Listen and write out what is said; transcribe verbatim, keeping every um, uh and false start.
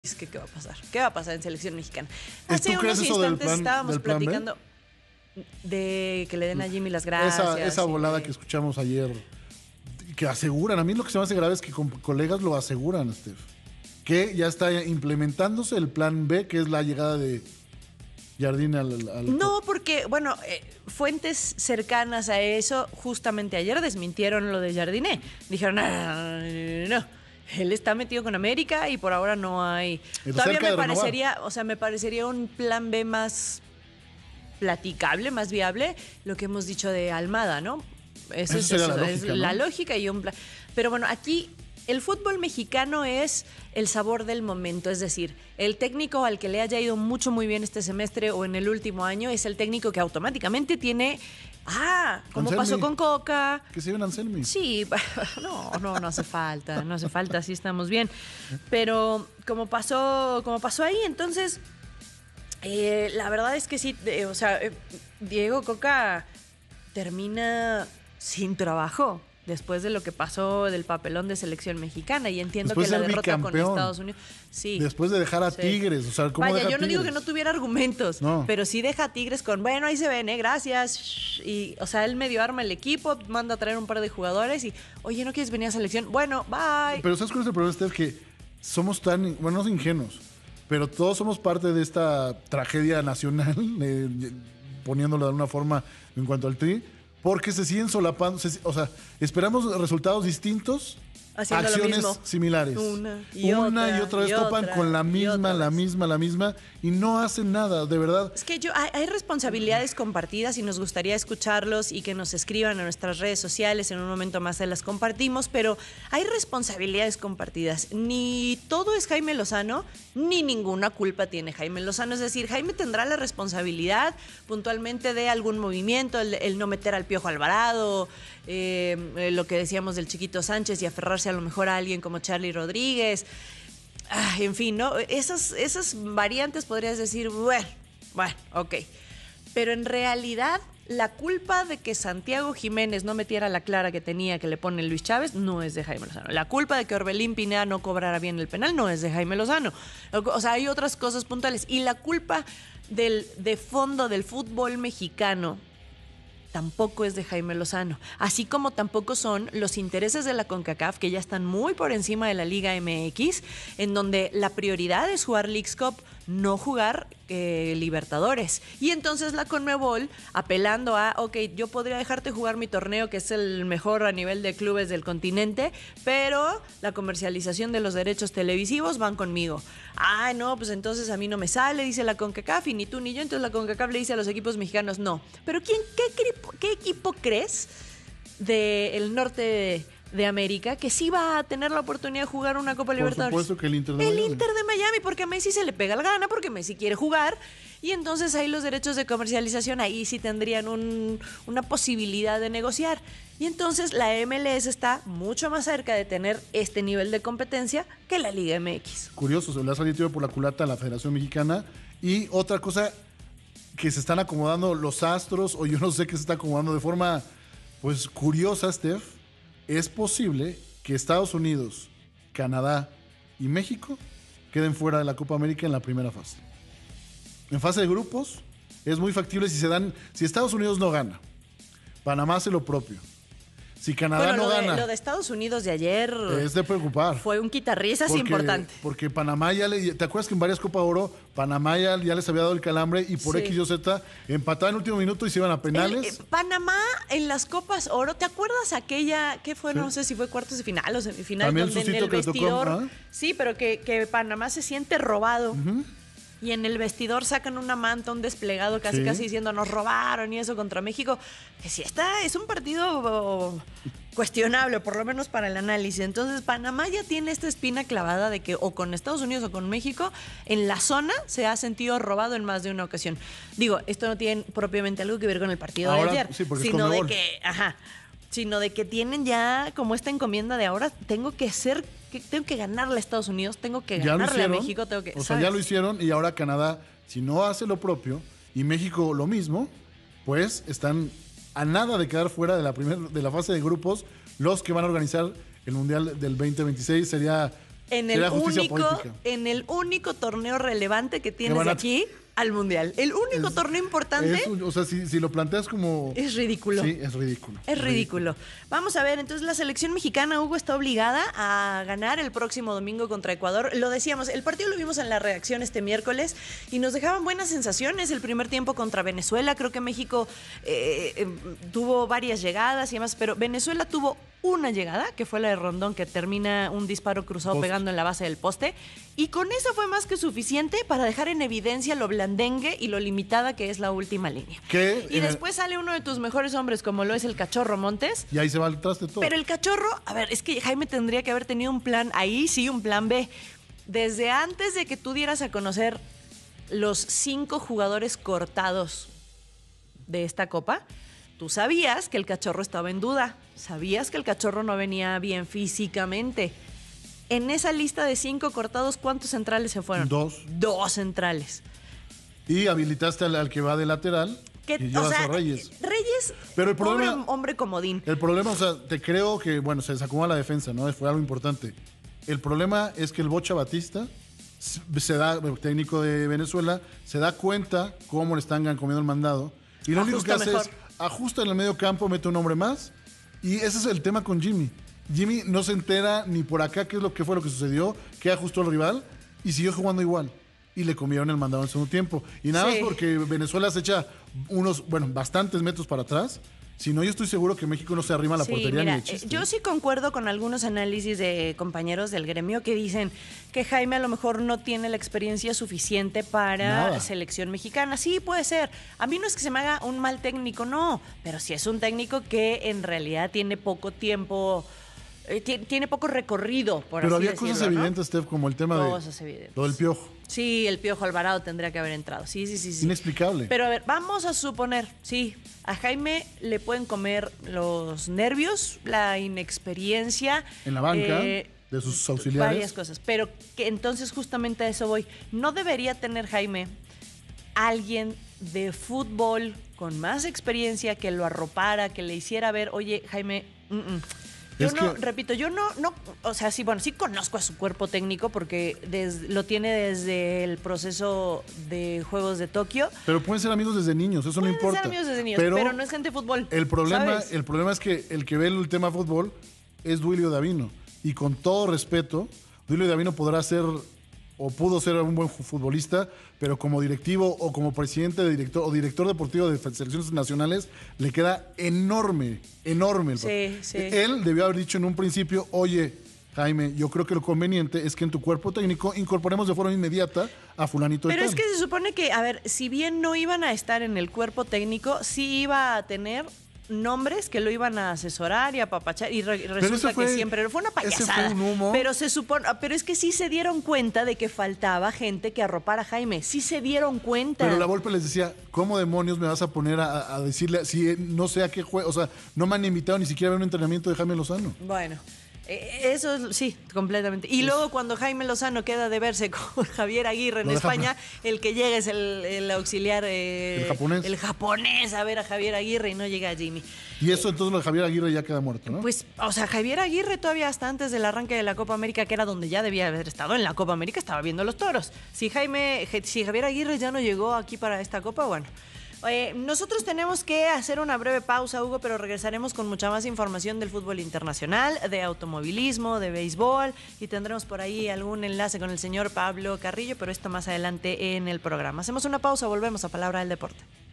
Es que, ¿qué va a pasar? ¿Qué va a pasar en selección mexicana? ¿Tú Hace crees unos eso del instantes plan- estábamos del plan B? platicando de que le den a Jimmy las gracias. Esa, esa y volada de- que escuchamos ayer, que aseguran, a mí lo que se me hace grave es que con colegas lo aseguran, Steph, que ya está implementándose el plan B, que es la llegada de Jardine al... al No, porque, bueno, eh, fuentes cercanas a eso, justamente ayer desmintieron lo de Jardiné. Dijeron, no, no, no, no, no. Él está metido con América y por ahora no hay... Está Todavía cerca me de renovar. parecería, o sea, me parecería un plan B más platicable, más viable, lo que hemos dicho de Almada, ¿no? Eso, Eso es, sería eso, la es lógica, ¿no? la lógica y un plan. Pero bueno, aquí el fútbol mexicano es el sabor del momento, es decir, el técnico al que le haya ido mucho muy bien este semestre o en el último año es el técnico que automáticamente tiene, ah, como Anselmi. pasó con Coca. Que se lleven Anselmi. Sí, no, no, no hace falta, no hace falta, así estamos bien. Pero como pasó, como pasó ahí, entonces, eh, la verdad es que sí, eh, o sea, eh, Diego Coca termina sin trabajo después de lo que pasó del papelón de selección mexicana y entiendo Después que la de ser derrota con bicampeón. Estados Unidos, sí. Después de dejar a Sí. Tigres, o sea, ¿cómo Vaya, deja yo no digo que Tigres? no tuviera argumentos, No. pero sí deja a Tigres con, bueno, ahí se ven, ¿eh? Gracias. Y, o sea, él medio arma el equipo, manda a traer un par de jugadores y, oye, ¿no quieres venir a selección? Bueno, bye. Pero ¿sabes cuál es el problema, Steph? Que somos tan, bueno, no ingenuos, pero todos somos parte de esta tragedia nacional, eh, poniéndolo de alguna forma en cuanto al Tri, porque se siguen solapando, se- o sea, esperamos resultados distintos, Haciendo lo acciones mismo. similares. Una y Una otra, y otra vez y topan otra, con la y misma, otra la vez. misma, la misma, y no hacen nada, de verdad. Es que yo hay, hay responsabilidades compartidas y nos gustaría escucharlos y que nos escriban a nuestras redes sociales. En un momento más se las compartimos, pero hay responsabilidades compartidas. Ni todo es Jaime Lozano, ni ninguna culpa tiene Jaime Lozano. Es decir, Jaime tendrá la responsabilidad puntualmente de algún movimiento, el, el no meter al Piojo Alvarado, eh, eh, lo que decíamos del Chiquito Sánchez y aferrarse a lo mejor a alguien como Charlie Rodríguez. Ah, en fin, ¿no? Esas, esas variantes podrías decir, bueno, bueno, ok. Pero en realidad, la culpa de que Santiago Jiménez no metiera la clara que tenía que le pone Luis Chávez no es de Jaime Lozano. La culpa de que Orbelín Pineda no cobrara bien el penal no es de Jaime Lozano. O sea, hay otras cosas puntuales. Y la culpa del, de fondo del fútbol mexicano tampoco es de Jaime Lozano, así como tampoco son los intereses de la CONCACAF, que ya están muy por encima de la Liga M X, en donde la prioridad es jugar Leagues Cup, no jugar eh, Libertadores. Y entonces la CONMEBOL, apelando a, ok, yo podría dejarte jugar mi torneo, que es el mejor a nivel de clubes del continente, pero la comercialización de los derechos televisivos van conmigo. Ah, no, pues entonces a mí no me sale, dice la CONCACAF, y ni tú ni yo. Entonces la CONCACAF le dice a los equipos mexicanos, no. Pero ¿quién, qué, equipo, qué equipo crees del norte de, de América que sí va a tener la oportunidad de jugar una Copa Por Libertadores? supuesto que el Inter de El Miami. Inter de Miami, porque a Messi se le pega la gana, porque Messi quiere jugar. Y entonces ahí los derechos de comercialización, ahí sí tendrían un, una posibilidad de negociar. Y entonces la M L S está mucho más cerca de tener este nivel de competencia que la Liga M X. Curioso, se le ha salido tiro por la culata a la Federación Mexicana. Y otra cosa, que se están acomodando los astros, o yo no sé qué se está acomodando de forma, pues, curiosa, Steph. Es posible que Estados Unidos, Canadá y México queden fuera de la Copa América en la primera fase. En fase de grupos, es muy factible si se dan, si Estados Unidos no gana, Panamá hace lo propio. Si Canadá Bueno, no lo, gana, de, lo de Estados Unidos de ayer es de preocupar. fue un quitarrisas Porque- importante. Porque Panamá ya le... ¿Te acuerdas que en varias Copa Oro Panamá ya, ya les había dado el calambre y por Sí. X y Z empataban en el último minuto y se iban a El- penales? eh, Panamá en las Copas Oro, ¿te acuerdas aquella, qué fue? Sí. No sé si fue cuartos de final o semifinal, También donde en sustito el que le tocó, vestidor, ¿ah? sí, pero que, que Panamá se siente robado. Y en el vestidor sacan una manta, un desplegado casi Sí. casi diciendo nos robaron y eso contra México. Que sí está, es un partido oh, cuestionable, por lo menos para el análisis. Entonces Panamá ya tiene esta espina clavada de que o con Estados Unidos o con México, en la zona se ha sentido robado en más de una ocasión. Digo, esto no tiene propiamente algo que ver con el partido Ahora, de ayer, sí, porque es sino de Conmebol. que, ajá, sino de que tienen ya como esta encomienda de ahora tengo que ser, que tengo que ganarle a Estados Unidos, tengo que Ya lo ganarle a hicieron. México, tengo que, o sea, ¿sabes? ya lo hicieron y ahora Canadá, si no hace lo propio, y México lo mismo, pues están a nada de quedar fuera de la, primer, de la fase de grupos. Los que van a organizar el Mundial del veinte veintiséis sería En el, Sería justicia único, política. en el único torneo relevante que tienes van a- aquí al Mundial. El único Es- torneo importante Es un- o sea, si, si lo planteas como... es ridículo. Sí, es ridículo. Es ridículo. Vamos a ver, entonces la selección mexicana, Hugo, está obligada a ganar el próximo domingo contra Ecuador. Lo decíamos, el partido lo vimos en la reacción este miércoles y nos dejaban buenas sensaciones. El primer tiempo contra Venezuela, creo que México eh, eh, tuvo varias llegadas y demás, pero Venezuela tuvo una llegada, que fue la de Rondón, que termina un disparo cruzado Poste. pegando en la base del poste. Y con eso fue más que suficiente para dejar en evidencia lo blandengue y lo limitada que es la última línea. Que Y en el- después sale uno de tus mejores hombres, como lo es el Cachorro Montes. Y ahí se va el traste todo. Pero el Cachorro, a ver, es que Jaime tendría que haber tenido un plan, ahí sí, un plan B. Desde antes de que tú dieras a conocer los cinco jugadores cortados de esta copa, tú sabías que el Cachorro estaba en duda, sabías que el Cachorro no venía bien físicamente. En esa lista de cinco cortados, ¿cuántos centrales se fueron? Dos. Dos centrales. Y habilitaste al, al que va de lateral Que, y o llevas sea, a Reyes. Reyes, Pero el pobre problema- hombre comodín. El problema, o sea, te creo que, bueno, se sacó a la defensa, ¿no? Fue algo importante. El problema es que el Bocha Batista se se da, el técnico de Venezuela, se da cuenta cómo le están comiendo el mandado. Y lo único Ajusta que hace mejor. es ajusta en el medio campo, mete un hombre más. Y ese es el tema con Jimmy. Jimmy no se entera ni por acá qué es lo que fue lo que sucedió, qué ajustó el rival y siguió jugando igual. Y le comieron el mandado en el segundo tiempo. Y nada Sí. más porque Venezuela se echa unos, bueno, bastantes metros para atrás. Si no, yo estoy seguro que México no se arrima a la Sí, portería mira, ni de chiste. eh, yo sí concuerdo con algunos análisis de compañeros del gremio que dicen que Jaime a lo mejor no tiene la experiencia suficiente para Nada. selección mexicana. Sí, puede ser. A mí no es que se me haga un mal técnico, no, pero sí es un técnico que en realidad tiene poco tiempo, eh, ti- tiene poco recorrido, por Pero así había decirlo, cosas ¿no? evidentes, Steph, como el tema Cosas de evidentes. lo del piojo. Sí, el Piojo Alvarado tendría que haber entrado. Sí, sí, sí, sí. Inexplicable. Pero a ver, vamos a suponer, sí, a Jaime le pueden comer los nervios, la inexperiencia. En la banca, eh, de sus auxiliares. Varias cosas. Pero que entonces justamente a eso voy. No debería tener Jaime alguien de fútbol con más experiencia que lo arropara, que le hiciera ver, oye, Jaime, mm, mm. Yo Es no, que- repito, yo no, no, o sea, sí, bueno, sí conozco a su cuerpo técnico porque des- lo tiene desde el proceso de Juegos de Tokio. Pero pueden ser amigos desde niños, eso Pueden no importa. ser amigos desde niños, pero, no es gente de fútbol. El problema, ¿sabes? el problema es que el que ve el tema fútbol es Duilio Davino. Y con todo respeto, Duilio Davino podrá ser o pudo ser un buen fu- futbolista, pero como directivo o como presidente de director o director deportivo de fe- selecciones nacionales, le queda enorme, enorme. el Sí, papel. sí. Él debió haber dicho en un principio, oye, Jaime, yo creo que lo conveniente es que en tu cuerpo técnico incorporemos de forma inmediata a fulanito de Pero es tal. que se supone que, a ver, si bien no iban a estar en el cuerpo técnico, sí iba a tener nombres que lo iban a asesorar y apapachar y, re- y resulta ese fue- que siempre fue una ese fue payasada. un humo. Pero se supone, pero es que sí se dieron cuenta de que faltaba gente que arropara a Jaime. Sí se dieron cuenta. Pero la Volpe les decía, ¿cómo demonios me vas a poner a, a decirle si no sé a qué juego? O sea, no me han invitado ni siquiera a ver un entrenamiento de Jaime Lozano. Bueno, eh, eso es- sí, completamente. Y luego cuando Jaime Lozano queda de verse con Javier Aguirre en Lo deja España, el que llega es el, el auxiliar, eh, El japonés. el japonés a ver a Javier Aguirre y no llega Jimmy. Y eso entonces lo de Javier Aguirre ya queda muerto, ¿no? Pues, o sea, Javier Aguirre todavía hasta antes del arranque de la Copa América, que era donde ya debía haber estado en la Copa América, estaba viendo los toros. Si Jaime, si Javier Aguirre ya no llegó aquí para esta Copa, bueno. Eh, nosotros tenemos que hacer una breve pausa, Hugo, pero regresaremos con mucha más información del fútbol internacional, de automovilismo, de béisbol, y tendremos por ahí algún enlace con el señor Pablo Carrillo, pero esto más adelante en el programa. Hacemos una pausa, volvemos a Palabra del Deporte.